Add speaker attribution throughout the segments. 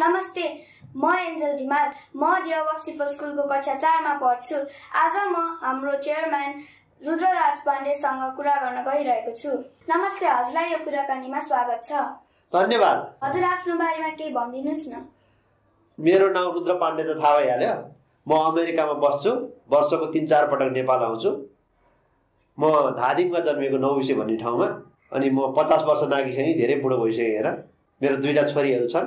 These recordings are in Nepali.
Speaker 1: नमस्ते, म एन्जल धिमाल। म डियरवॉक सिफल स्कुलको कक्षा 4 मा पढ्छु। आज म हाम्रो चेयरम्यान रुद्र पाण्डेसँग कुरा गर्न गइरहेको छु। नमस्ते, हजुरलाई यो कुराकानीमा स्वागत छ।
Speaker 2: धन्यवाद।
Speaker 1: हजुर आफ्नो बारेमा केही भनिदिनुस् न।
Speaker 2: मेरो नाम रुद्र पाण्डे त थाहा भइहाल्यो। म अमेरिकामा बस्छु। वर्षको 3-4 पटक नेपाल आउँछु। म धादिङमा जन्मेको नौबिसे भन्ने ठाउँमा। अनि म 50 वर्ष नागिसकेँ, धेरै बुढो भइसकेँ हेर। मेरो 2टा छोरीहरू छन्।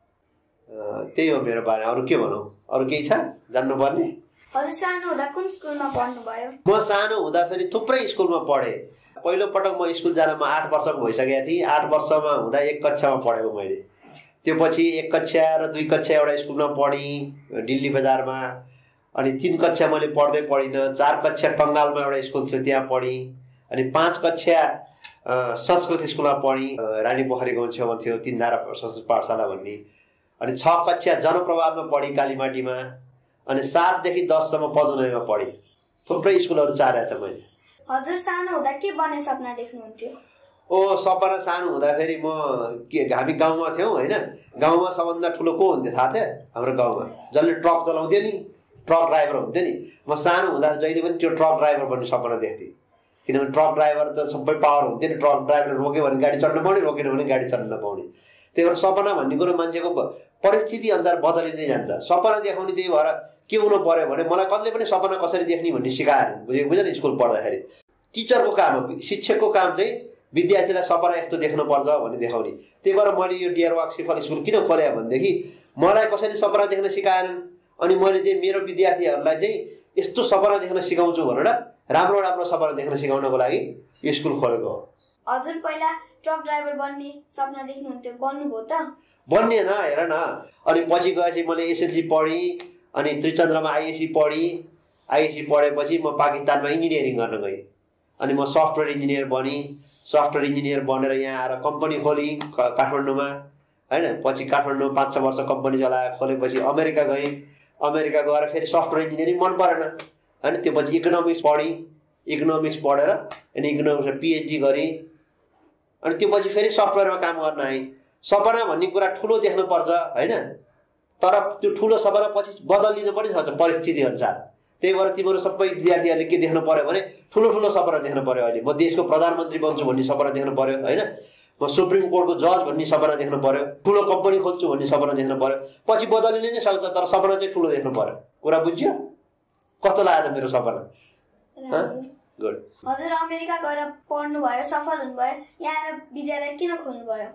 Speaker 2: त्यही हो मेरो बारे। अरू के भनौँ? अरू केही छ जान्नुपर्ने?
Speaker 1: हजुर सानो हुँदा कुन स्कुलमा पढ्नुभयो?
Speaker 2: म सानो हुँदाखेरि थुप्रै स्कुलमा पढेँ। पहिलो पटक म स्कुल जान म 8 वर्षको भइसकेको थिएँ। 8 वर्षमा हुँदा 1 कक्षामा पढेको मैले। त्यो पछि 1 कक्षा र 2 कक्षा एउटा स्कुलमा पढेँ दिल्ली बजारमा। अनि 3 कक्षा मैले पढ्दै पढिनँ। 4 कक्षा टङ्गालमा एउटा स्कुल थियो, त्यहाँ पढेँ। अनि 5 कक्षा संस्कृत स्कुलमा पढेँ। रानी पोखरी गाउँ छेउमा थियो तीनधारा संस्कृत पाठशाला भन्ने। अनि 6 कक्षा जनप्रवादमा पढेँ कालीमाटीमा। अनि 7 देखि 10 सम्म पदुनैमा पढेँ। थुप्रै स्कुलहरू चारेको छ मैले।
Speaker 1: हजुर सानो हुँदा के बन्ने सपना देख्नुहुन्थ्यो?
Speaker 2: सपना सानो हुँदाखेरि हामी गाउँमा थियौँ होइन। गाउँमा सबभन्दा ठुलो को हुन्थ्यो थाहा थियो? हाम्रो गाउँमा जसले ट्रक चलाउँथ्यो नि, ट्रक ड्राइभर हुन्थ्यो नि। म सानो हुँदा जहिले पनि त्यो ट्रक ड्राइभर बन्ने सपना देख्थेँ। किनभने ट्रक ड्राइभर त सबै पावर हुन्थ्यो नि। ट्रक ड्राइभर रोक्यो भने गाडी चढ्न पाउने, रोकेन भने गाडी चढ्न नपाउने। त्यही भएर सपना भन्ने कुरो मान्छेको परिस्थिति अनुसार बदलिँदै जान्छ। सपना देखाउने त्यही भएर के हुनु पर्यो भने मलाई कसले पनि सपना कसरी देख्ने भन्ने सिकाएर बुझेन स्कुल पढ्दाखेरि। टिचरको काम हो, शिक्षकको काम चाहिँ विद्यार्थीलाई सपना यस्तो देख्नुपर्छ भन्ने देखाउने। त्यही भएर मैले यो डियरवॉक सिफल स्कुल किन खोलेँ भनेदेखि मलाई कसैले सपना देख्न सिकाएनन्। अनि मैले चाहिँ मेरो विद्यार्थीहरूलाई चाहिँ यस्तो सपना देख्न सिकाउँछु भनेर राम्रो राम्रो सपना देख्न सिकाउनको लागि यो स्कुल खोलेको हो।
Speaker 1: हजुर पहिला ट्रक ड्राइभर बन्ने सपना देख्नुहुन्थ्यो, बन्नुभयो त?
Speaker 2: बन्ने न, हेर न। अनि पछि गएपछि मैले एसएलसी पढेँ। अनि त्रिचन्द्रमा आइएससी पढेँ। आइएससी पढेपछि म पाकिस्तानमा इन्जिनियरिङ गर्न गएँ। अनि म सफ्टवेयर इन्जिनियर बनेँ। सफ्टवेयर इन्जिनियर बनेर यहाँ आएर कम्पनी खोलेँ काठमाडौँमा होइन। पछि काठमाडौँमा 5-6 वर्ष कम्पनी चलाएर खोलेपछि अमेरिका गएँ। अमेरिका गएर फेरि सफ्टवेयर इन्जिनियरिङ मन परेन होइन। त्यो पछि इकोनोमिक्स पढेँ। इकोनोमिक्स पढेर अनि इकोनोमिक्समा पिएचडी गरेँ। अनि त्यो पछि फेरि सफ्टवेयरमा काम गर्न आएँ। सपना भन्ने कुरा ठुलो देख्नुपर्छ होइन। तर त्यो ठुलो सपना पछि बदलिनु पनि सक्छ परिस्थिति अनुसार। त्यही भएर तिम्रो सबै विद्यार्थीहरूले के देख्नु पर्यो भने ठुलो ठुलो सपना देख्नु पर्यो। अहिले म देशको प्रधानमन्त्री बन्छु भन्ने सपना देख्नु पर्यो होइन। म सुप्रिम कोर्टको जज भन्ने सपना देख्नु पर्यो। ठुलो कम्पनी खोल्छु भन्ने सपना देख्नु पर्यो। पछि बदलिनु नै सक्छ, तर सपना चाहिँ ठुलो देख्नु पर्यो। कुरा बुझ्यो? कस्तो लाग्यो मेरो सपना? गुड।
Speaker 1: हजुर अमेरिका गएर पढ्नुभयो, सफल हुनुभयो, यहाँ आएर विद्यालय किन खोल्नुभयो?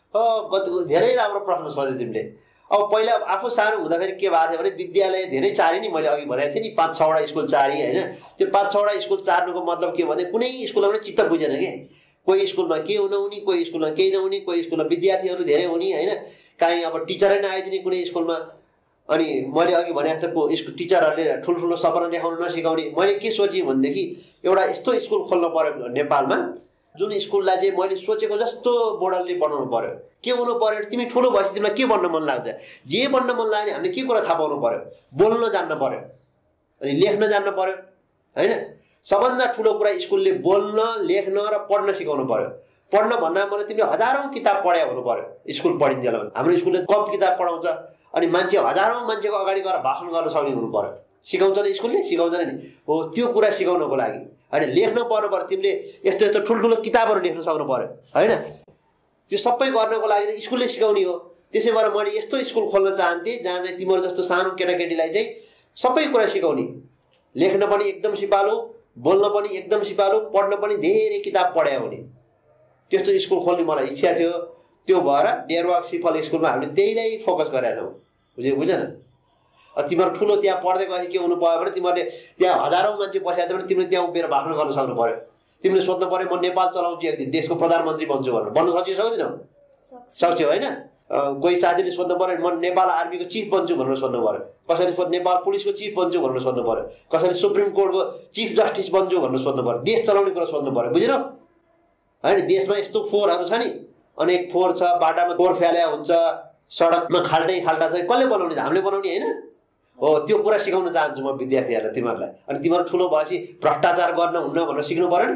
Speaker 2: धेरै राम्रो प्रश्न सोधे तिमीले। अब पहिला आफू सानो हुँदाखेरि के भएको थियो भने विद्यालय धेरै चारेँ नि। मैले अघि भनेको थिएँ नि 5-6वटा स्कुल चारेँ होइन। त्यो 5-6वटा स्कुल चार्नुको मतलब के भने कुनै स्कुलमा पनि चित्त बुझेन कि। कोही स्कुलमा के नहुने, कोही स्कुलमा केही नहुने, कोही स्कुलमा विद्यार्थीहरू धेरै हुने होइन। काहीँ अब टिचरै नआइदिने कुनै स्कुलमा। अनि मैले अघि भने जस्तो टिचरहरूले ठुल्ठुलो सपना देखाउन नसिकाउने। मैले के सोचेँ भनेदेखि एउटा यस्तो स्कुल खोल्नु पर्यो नेपालमा जुन स्कुललाई चाहिँ मैले सोचेको जस्तो मोडलले बनाउनु पर्यो। के हुनु पर्यो? तिमी ठुलो भएपछि तिमीलाई के बन्न मन लाग्छ? जे बन्न मन लाग्यो भने हामीले के कुरा थाहा पाउनु पर्यो? बोल्न जान्नु पर्यो, अनि लेख्न जान्नु पर्यो होइन। सबभन्दा ठुलो कुरा स्कुलले बोल्न, लेख्न र पढ्न सिकाउनु पर्यो। पढ्न भन्दा मैले तिमीले हजारौँ किताब पढायो हुनु पर्यो स्कुल पढिन्जेल भने। हाम्रो स्कुलले कम किताब पढाउँछ। अनि मान्छे हजारौँ मान्छेको अगाडि गएर भाषण गर्न सक्ने हुनु पर्यो। सिकाउँछ नि स्कुलले? सिकाउँदैन नि। हो त्यो कुरा सिकाउनको लागि होइन। लेख्न पर्नु पर्यो। तिमीले यस्तो यस्तो ठुल्ठुलो किताबहरू लेख्न सक्नु पर्यो होइन। त्यो सबै गर्नको लागि चाहिँ स्कुलले सिकाउने हो। त्यसै भएर मैले यस्तो स्कुल खोल्न चाहन्थेँ जहाँ चाहिँ तिम्रो जस्तो सानो केटाकेटीलाई चाहिँ सबै कुरा सिकाउने। लेख्न पनि एकदम सिपालु, बोल्न पनि एकदम सिपालु, पढ्न पनि धेरै किताब पढायो हुने। त्यस्तो स्कुल खोल्ने मलाई इच्छा थियो। त्यो भएर डियरवॉक सिफल स्कुलमा हामीले त्यहीलाई फोकस गरेका छौँ। बुझेन? तिमीहरू ठुलो त्यहाँ पढ्दै गएपछि के हुनु पर्यो भने तिमीहरूले त्यहाँ हजारौँ मान्छे बसेको छ भने तिमीले त्यहाँ उभिएर भाषण गर्न सक्नु पर्यो। तिमीले सोध्नु पर्यो म नेपाल चलाउँछु एक दिन, देशको प्रधानमन्त्री बन्छु भनेर। बन्न सक्छौ? सक्छौ होइन। कोही साथीले सोध्नु पर्यो म नेपाल आर्मीको चिफ बन्छु भनेर सोध्नु पर्यो। कसैले नेपाल पुलिसको चिफ बन्छु भनेर सोध्नु पर्यो। कसैले सुप्रिम कोर्टको चिफ जस्टिस बन्छु भनेर सोध्नु पर्यो। देश चलाउने कुरा सोध्नु पर्यो। बुझेनौ होइन? देशमा यस्तो फोहोरहरू छ नि, अनेक फोहोर छ। बाटामा फोहोर फ्याल्या हुन्छ, सडकमा खाल्टै खाल्टा छ। कसले बनाउने? हामीले बनाउने होइन। हो त्यो कुरा सिकाउन चाहन्छु म विद्यार्थीहरूलाई, तिमीहरूलाई। अनि तिमीहरू ठुलो भएपछि भ्रष्टाचार गर्न हुन्न भनेर सिक्नु पर्यो नि।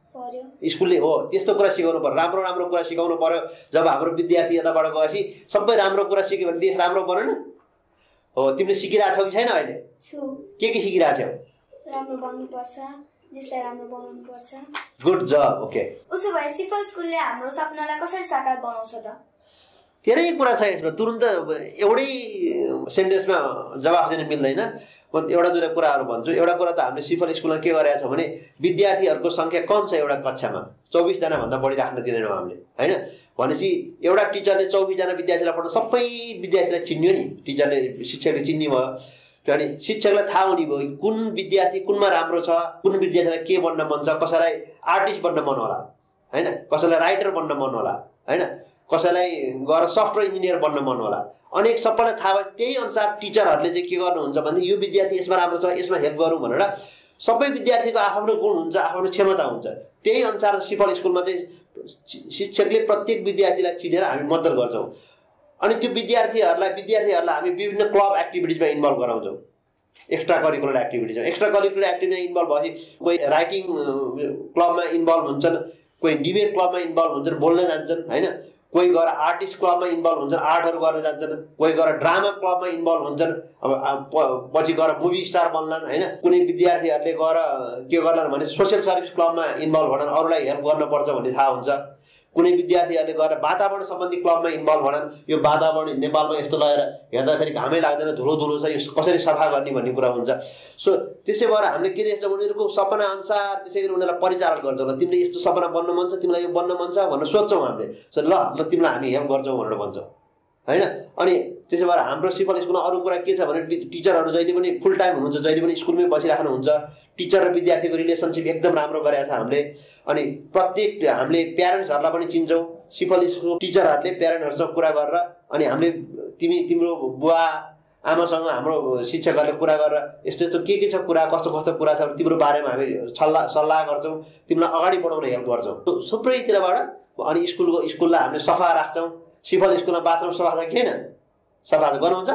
Speaker 2: स्कुलले हो त्यस्तो कुरा सिकाउनु पर्यो, राम्रो राम्रो कुरा सिकाउनु पर्यो। जब हाम्रो विद्यार्थी यताबाट गएपछि सबै राम्रो कुरा सिक्यो भने देश राम्रो बनेन हो। तिमीले सिकिरहेछौ कि छैन अहिले? के सिकिरहेछौ?
Speaker 1: राम्रो बन्नुपर्छ, देशलाई राम्रो बनाउनुपर्छ।
Speaker 2: गुड जब। ओके,
Speaker 1: उसो भए सिफल स्कुलले हाम्रो सपनालाई कसरी साकार बनाउँछ त?
Speaker 2: धेरै कुरा छ यसमा, तुरुन्त एउटै सेन्टेन्समा जवाफ दिन मिल्दैन। म एउटा दुईवटा कुराहरू भन्छु। एउटा कुरा त हामीले सिफल स्कुलमा के गरेका छौँ भने विद्यार्थीहरूको सङ्ख्या कम छ एउटा कक्षामा, 24 जनाभन्दा बढी राख्न दिँदैनौँ हामीले, होइन? भनेपछि एउटा टिचरले 24 जना विद्यार्थीलाई पढ्नु, सबै विद्यार्थीलाई चिन्यो नि, टिचरले शिक्षकले चिन्ने भयो। अनि शिक्षकलाई थाहा हुने भयो कुन विद्यार्थी कुनमा राम्रो छ, कुन विद्यार्थीलाई के बन्न मन छ। कसैलाई आर्टिस्ट बन्न मन होला, होइन? कसैलाई राइटर बन्न मन होला, होइन? कसैलाई गएर सफ्टवेयर इन्जिनियर बन्न मन होला। अनेक सबैलाई थाहा भयो। त्यही अनुसार टिचरहरूले चाहिँ के गर्नुहुन्छ भने यो विद्यार्थी यसमा राम्रो छ, यसमा हेल्प गरौँ भनेर सबै विद्यार्थीको आफ्नो गुण हुन्छ, आफ्नो क्षमता हुन्छ। त्यही अनुसार सिफल स्कुलमा चाहिँ शिक्षकले प्रत्येक विद्यार्थीलाई चिनेर हामी मद्दत गर्छौँ। अनि त्यो विद्यार्थीहरूलाई हामी विभिन्न क्लब एक्टिभिटिजमा इन्भल्भ गराउँछौँ, एक्स्ट्रा करिकुलर एक्टिभिटिजमा। एक्स्ट्रा करिकुलर एक्टिभिटीमा इन्भल्भ भएपछि कोही राइटिङ क्लबमा इन्भल्भ हुन्छन्, कोही डिबेट क्लबमा इन्भल्भ हुन्छन्, बोल्न जान्छन्, होइन? कोही गएर आर्टिस्ट क्लबमा इन्भल्भ हुन्छन्, आर्टहरू गर्न जान्छन्। कोही गएर ड्रामा क्लबमा इन्भल्भ हुन्छन्, अब पछि गएर मुभी स्टार बन्लान्, होइन? कुनै विद्यार्थीहरूले गएर के गर्लान् भने सोसियल सर्भिस क्लबमा इन्भल्भ भएन, अरूलाई हेल्प गर्नुपर्छ भन्ने थाहा हुन्छ। कुनै विद्यार्थीहरूले गएर वातावरण सम्बन्धी क्लबमा इन्भल्भ भएनन्, यो वातावरण नेपालमा यस्तो लगेर हेर्दाखेरि घामै लाग्दैन, धुलो छ, यो कसरी सफा गर्ने भन्ने कुरा हुन्छ। सो त्यसै भएर हामीले के देख्छौँ, उनीहरूको सपना अनुसार त्यसै गरी उनीहरूलाई परिचालन गर्छौँ। ल तिमीले यस्तो सपना बन्न मन छ, तिमीलाई यो बन्न मन छ भनेर सोध्छौँ हामीले। सो ल तिमीलाई हामी हेल्प गर्छौँ भनेर भन्छौँ, होइन? अनि त्यसै भएर हाम्रो सिफल स्कुलमा अरू कुरा के छ भने टिचरहरू जहिले पनि फुल टाइम हुनुहुन्छ, जहिले पनि स्कुलमै बसिराख्नुहुन्छ। टिचर र विद्यार्थीको रिलेसनसिप एकदम राम्रो गरेका छ हामीले। अनि प्रत्येक हामीले प्यारेन्ट्सहरूलाई पनि चिन्छौँ। सिफल स्कुल टिचरहरूले प्यारेन्ट्सहरूसँग कुरा गरेर, अनि हामीले तिम्रो बुवा आमासँग हाम्रो शिक्षकहरूले कुरा गरेर यस्तो यस्तो के छ कुरा, कस्तो कस्तो कुरा छ तिम्रो बारेमा हामी सल्लाह गर्छौँ, तिमीलाई अगाडि बढाउन हेल्प गर्छौँ थुप्रैतिरबाट। अनि स्कुललाई हामीले सफा राख्छौँ। सिफल स्कुलमा बाथरुम सफा छ कि छैन? सफा गर्नुहुन्छ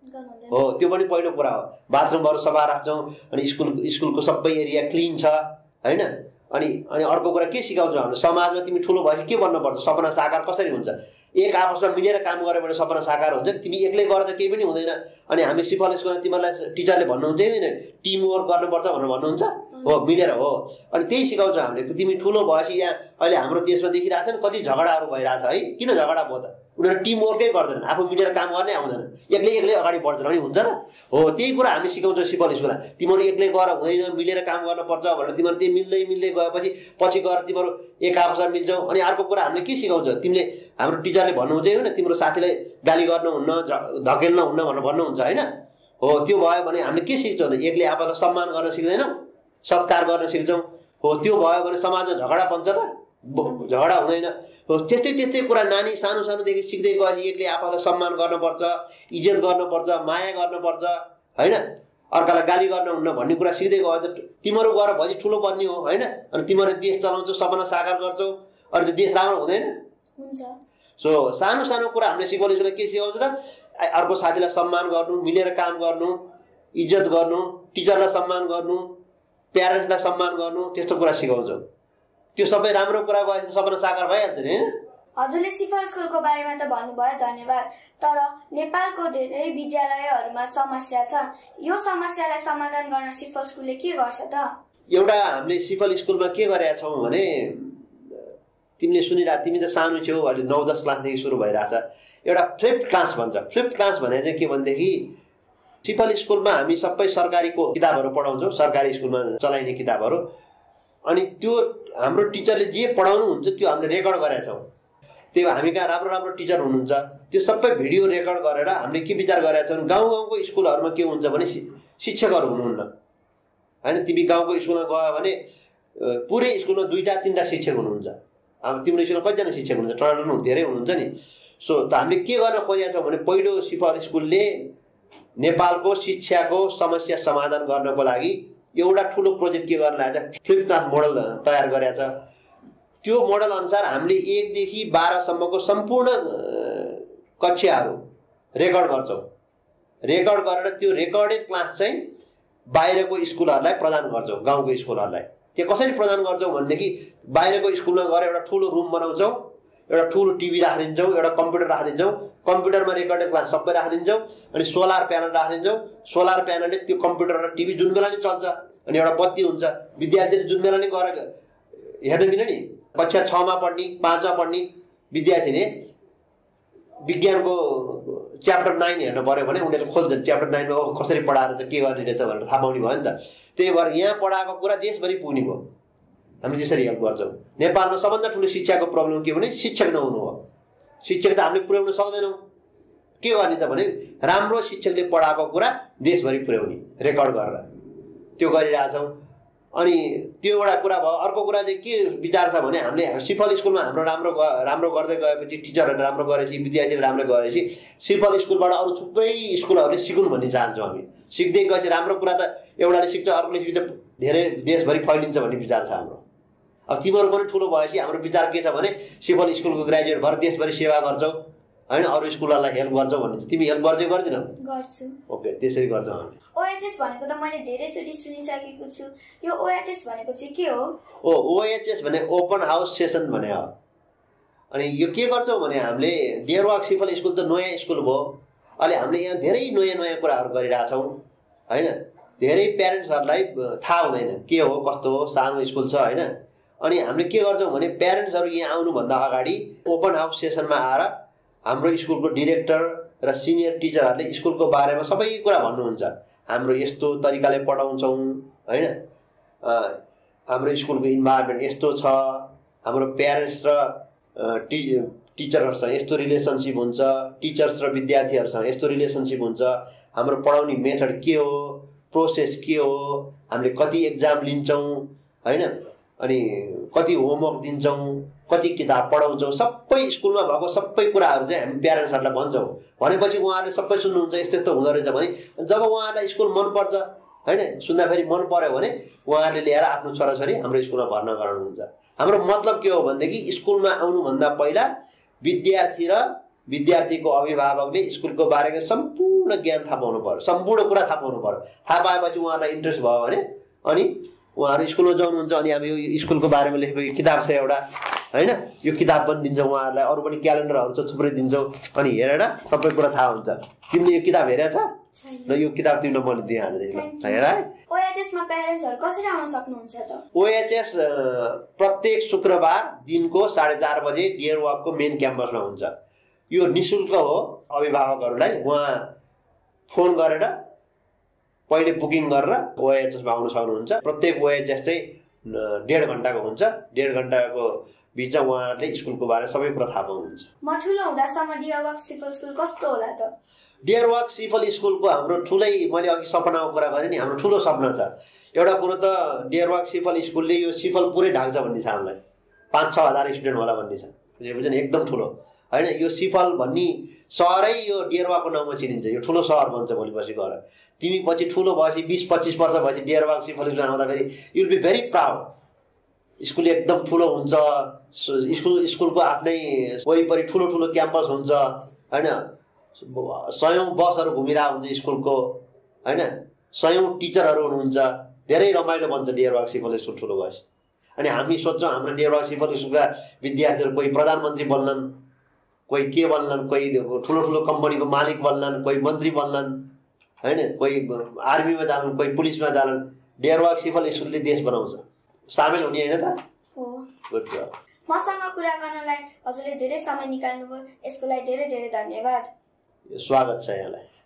Speaker 2: हो, त्यो पनि पहिलो कुरा हो। बाथरुमहरू सफा राख्छौँ, अनि स्कुलको सबै एरिया क्लिन छ, होइन? अनि अर्को कुरा के सिकाउँछौँ हामीले, समाजमा तिमी ठुलो भएपछि के बन्नुपर्छ, सपना साकार कसरी हुन्छ। एक आपसमा मिलेर काम गऱ्यो भने सपना साकार हुन्छ। तिमी एक्लै गरेर त केही पनि हुँदैन। अनि हामी सिफल स्कुलमा तिमीलाई टिचरले भन्नुहुन्छ होइन टिमवर्क गर्नुपर्छ भनेर भन्नुहुन्छ हो, मिलेर हो। अनि त्यही सिकाउँछौँ हामीले। तिमी ठुलो भएपछि यहाँ अहिले हाम्रो देशमा देखिरहेको छ नि कति झगडाहरू भइरहेछ है। किन झगडा भयो त? उनीहरू टिमवर्कै गर्दैनन्, आफू मिलेर काम गर्ने आउँदैन, एक्लै अगाडि बढ्दैन अनि हुन्छ र हो। त्यही कुरा हामी सिकाउँछौँ सिफल स्कुलमा। तिमीहरू एक्लै गएर हुँदैन, मिलेर काम गर्नुपर्छ भनेर तिमीहरू त्यही मिल्दै गएपछि पछि गएर तिमीहरू एक आपसमा मिल्छौ। अनि अर्को कुरा हामीले के सिकाउँछ, तिमीले हाम्रो टिचरले भन्नुहुन्छ होइन तिम्रो साथीलाई गाली गर्नुहुन्न, धकेल्नुहुन्न भनेर भन्नुहुन्छ, होइन? हो, त्यो भयो भने हामीले के सिक्छौँ, एक्लै आफूलाई सम्मान गर्न सिक्दैनौँ, सत्कार गर्न सिक्छौँ। हो, त्यो भयो भने समाजमा झगडा बन्छ त? झगडा हुँदैन हो। त्यस्तै कुरा नानी सानोदेखि सिक्दै गएपछि एक्लै आफूलाई सम्मान गर्नुपर्छ, इज्जत गर्नुपर्छ, माया गर्नुपर्छ, होइन? अर्कालाई गाली गर्नुहुन्न भन्ने कुरा सिक्दै गयो त तिमीहरू गएर भएपछि ठुलो बन्ने हो, होइन? अनि तिमीहरू देश चलाउँछौ, सपना साकार गर्छौ, अनि त देश राम्रो हुँदैन
Speaker 1: हुन्छ।
Speaker 2: सो सानो कुरा हामीले सिकाउने के सिकाउँछ त? अर्को साथीलाई सम्मान गर्नु, मिलेर काम गर्नु, इज्जत गर्नु, टिचरलाई सम्मान गर्नु, प्यारेन्ट्सलाई सम्मान गर्नु, त्यस्तो कुरा सिकाउँछौँ। त्यो सबै राम्रो कुरा गएपछि सपना साकार भइहाल्छ नि, होइन?
Speaker 1: हजुरले सिफल स्कुलको बारेमा त भन्नुभयो, धन्यवाद। तर नेपालको धेरै विद्यालयहरूमा समस्या छ, यो समस्यालाई समाधान गर्न सिफल स्कुलले के गर्छ त?
Speaker 2: एउटा हामीले सिफल स्कुलमा के गरेका छौँ भने तिमीले सुनिरहेको, तिमी त सानो छेउ, अहिले 9-10 क्लासदेखि सुरु भइरहेछ। एउटा फ्लिप्ड क्लास भन्छ। फ्लिप्ड क्लास भने चाहिँ के भनेदेखि सिफल स्कुलमा हामी सबै सरकारीको किताबहरू पढाउँछौँ, सरकारी स्कुलमा चलाइने किताबहरू। अनि त्यो हाम्रो टिचरले जे पढाउनुहुन्छ त्यो हामीले रेकर्ड गरेका छौँ। त्यो हामी कहाँ राम्रो टिचर हुनुहुन्छ, त्यो सबै भिडियो रेकर्ड गरेर हामीले के विचार गरेका छौँ, गाउँको स्कुलहरूमा के हुन्छ भने शिक्षकहरू हुनुहुन्न, होइन? तिमी गाउँको स्कुलमा गयो भने पुरै स्कुलमा 2-3 शिक्षक हुनुहुन्छ। अब तिम्रो स्कुलमा कतिजना शिक्षक हुनुहुन्छ? टर्न धेरै हुनुहुन्छ नि। सो त हामीले के गर्न खोजेका छौँ भने पहिलो सिफल स्कुलले नेपालको शिक्षाको समस्या समाधान गर्नको लागि एउटा ठुलो प्रोजेक्ट के गर्न आएछ, फ्लिप क्लास मोडल तयार गरेका छ। त्यो मोडल अनुसार हामीले 1 देखि 12 सम्मको सम्पूर्ण कक्षाहरू रेकर्ड गर्छौँ। रेकर्ड गरेर त्यो रेकर्डेड क्लास चाहिँ बाहिरको स्कुलहरूलाई प्रदान गर्छौँ, गाउँको स्कुलहरूलाई। त्यो कसरी प्रदान गर्छौँ भनेदेखि बाहिरको स्कुलमा गएर एउटा ठुलो रुम बनाउँछौँ, एउटा ठुलो टिभी राखिदिन्छौँ, एउटा कम्प्युटर राखिदिन्छौँ, कम्प्युटरमा रेकर्डेड क्लास सबै राखिदिन्छौँ, अनि सोलर प्यानल राखिदिन्छौँ। सोलर प्यानलले त्यो कम्प्युटर र टिभी जुन बेला नै चल्छ, अनि एउटा बत्ती हुन्छ। विद्यार्थीले जुन बेला नै गएर हेर्न मिल्यो नि। कक्षा 6 मा पढ्ने 5 मा पढ्ने विद्यार्थीले विज्ञानको च्याप्टर 9 हेर्नु पर्यो भने उनीहरूले खोज्छन् च्याप्टर 9 मा कसरी पढाएर चाहिँ के गर्ने रहेछ भनेर थाहा पाउने भयो नि त। त्यही भएर यहाँ पढाएको कुरा देशभरि पुग्ने भयो। हामीले त्यसरी हेल्प गर्छौँ। नेपालमा सबभन्दा ठुलो शिक्षाको प्रब्लम के भने शिक्षक नहुनु हो। शिक्षक त हामीले पुर्याउन सक्दैनौँ। के गर्ने त भने राम्रो शिक्षकले पढाएको कुरा देशभरि पुर्याउने, रेकर्ड गरेर त्यो गरिरहेछौँ। अनि त्यो एउटा कुरा भयो। अर्को कुरा चाहिँ के विचार छ भने हामीले सिफल स्कुलमा हाम्रो राम्रो गर्दै गएपछि, टिचरहरूले राम्रो गरेपछि, विद्यार्थीले राम्रो गरेपछि सिफल स्कुलबाट अरू थुप्रै स्कुलहरूले सिकुन् भन्ने चाहन्छौँ हामी। सिक्दै गएपछि राम्रो कुरा त एउटाले सिक्छ, अर्कोले सिक्छ, धेरै देशभरि फैलिन्छ भन्ने विचार छ हाम्रो। अब तिमीहरू पनि ठुलो भएपछि हाम्रो विचार के छ भने सिफल स्कुलको ग्रेजुएट भएर देशभरि सेवा गर्छौ हैन, अरू स्कुलहरूलाई हेल्प गर्छौ भन्ने। तिमी हेल्प गर्छौ गर्दिनौ?
Speaker 1: गर्छु।
Speaker 2: ओके, त्यसरी गर्छौ हामी।
Speaker 1: ओएचएस भनेको त मैले धेरैचोटि सुनिसकेको छु। यो ओएचएस भनेको चाहिँ के हो?
Speaker 2: ओएचएस भने ओपन हाउस सेसन भने हो। अनि यो के गर्छौ भने हामीले डियरवाक सिफल स्कुल त नयाँ स्कुल भयो। अहिले हामीले यहाँ धेरै नयाँ कुराहरू गरिरहेछौँ हैन। धेरै प्यारेन्ट्सहरूलाई थाहा हुँदैन के हो कस्तो हो, सानो स्कुल छ हैन। अनि हामीले के गर्छौँ भने प्यारेन्ट्सहरू यहाँ आउनुभन्दा अगाडि ओपन हाउस सेसनमा आएर हाम्रो स्कुलको डिरेक्टर र सिनियर टिचरहरूले स्कुलको बारेमा सबै कुरा भन्नुहुन्छ। हाम्रो यस्तो तरिकाले पढाउँछौँ हैन, हाम्रो स्कुलको इन्भाइरोमेन्ट यस्तो छ, हाम्रो प्यारेन्ट्स र टिचरहरूसँग यस्तो रिलेसनसिप हुन्छ, टिचर्स र विद्यार्थीहरूसँग यस्तो रिलेसनसिप हुन्छ, हाम्रो पढाउने मेथड के हो, प्रोसेस के हो, हामीले कति एक्जाम लिन्छौँ हैन, अनि कति होमवर्क दिन्छौँ, कति किताब पढाउँछौँ, सबै स्कुलमा भएको सबै कुराहरू चाहिँ हामी प्यारेन्ट्सहरूलाई भन्छौँ। भनेपछि उहाँहरूले सबै सुन्नुहुन्छ यस्तो यस्तो हुँदो रहेछ भने जब उहाँहरूलाई स्कुल मनपर्छ हैन, सुन्दाखेरि मन पर्यो भने उहाँहरूले ल्याएर आफ्नो छोराछोरी हाम्रो स्कुलमा भर्ना गराउनुहुन्छ। हाम्रो मतलब के हो भनेदेखि स्कुलमा आउनुभन्दा पहिला विद्यार्थी र विद्यार्थीको अभिभावकले स्कुलको बारेमा सम्पूर्ण ज्ञान थाहा पाउनु पर्यो, सम्पूर्ण कुरा थाहा पाउनु पर्यो। थाहा पाएपछि उहाँहरूलाई इन्ट्रेस्ट भयो भने अनि उहाँहरू स्कुलमा जानुहुन्छ। अनि हामी यो स्कुलको बारेमा लेखेको किताब छ एउटा हैन, यो किताब पनि दिन्छौँ उहाँहरूलाई। अरू पनि क्यालेन्डरहरू छ थुप्रै दिन्छौँ। अनि हेरेर सबै कुरा थाहा हुन्छ। तिमीले यो किताब हेरेछ न? यो किताब तिमीलाई मैले दिइहाल्छु ल, हेर है।
Speaker 1: ओएचएसमा प्यारेन्ट्सहरू कसरी आउन सक्नुहुन्छ त?
Speaker 2: ओएचएस प्रत्येक शुक्रबार दिनको 4:30 बजे डियरवाकको मेन क्याम्पसमा हुन्छ। यो निःशुल्क हो। अभिभावकहरूलाई उहाँ फोन गरेर पहिले बुकिङ गरेर ओएचएसमा आउन सक्नुहुन्छ। प्रत्येक ओएचएस चाहिँ 1.5 घन्टाको हुन्छ। 1.5 घन्टाको बिचमा उहाँहरूले स्कुलको बारे सबै कुरा थाहा पाउनुहुन्छ।
Speaker 1: म ठुलो हुँदासम्म डियरवाक सिफल स्कुल कस्तो होला त?
Speaker 2: डियरवाक सिफल स्कुलको हाम्रो ठुलै, मैले अघि सपनाको कुरा गरेँ नि, हाम्रो ठुलो सपना छ। एउटा कुरो त डियरवाक सिफल स्कुलले यो सिफल पुरै ढाक्छ भन्ने छ हामीलाई। 5-6 हजार स्टुडेन्ट होला भन्ने छ। बुझ्छ नि? एकदम ठुलो हैन। यो सिफल भन्ने सहरै यो डियरवाकको नाउँमा चिनिन्छ। यो ठुलो सहर बन्छ भोलि पछि गएर। तिमी पछि ठुलो भएपछि 20-25 वर्ष भएपछि डियरवाक सिफल स्कुल आउँदाखेरि you will be very proud. School एकदम ठुलो हुन्छ। स्कुलको आफ्नै वरिपरि ठुलो क्याम्पस हुन्छ हैन। 100औं बसहरू घुमिरहेको हुन्छ स्कुलको हैन। 100औं टिचरहरू हुनुहुन्छ। धेरै रमाइलो बन्छ डियरवाक सिफल स्कुल ठुलो भएपछि। अनि हामी सोच्छौँ हाम्रो डियरवाक सिफल स्कुलका विद्यार्थीहरू कोही प्रधानमन्त्री बन्नन्, कोही के बन्नन्, कोही ठुलो कम्पनीको मालिक बन्नन्, कोही मन्त्री बन्नन् हैन, कोही आर्मीमा जान्छन्, कोही पुलिसमा जान्छन्। डियरवाक सिफल स्कुलले देश बनाउँछ। सामेल हुने हैन त?
Speaker 1: हो।
Speaker 2: Good job.
Speaker 1: मसँग कुरा गर्नलाई हजुरले धेरै समय निकाल्नुभयो, यसको लागि धेरै धेरै धन्यवाद।
Speaker 2: स्वागत छ यहाँलाई।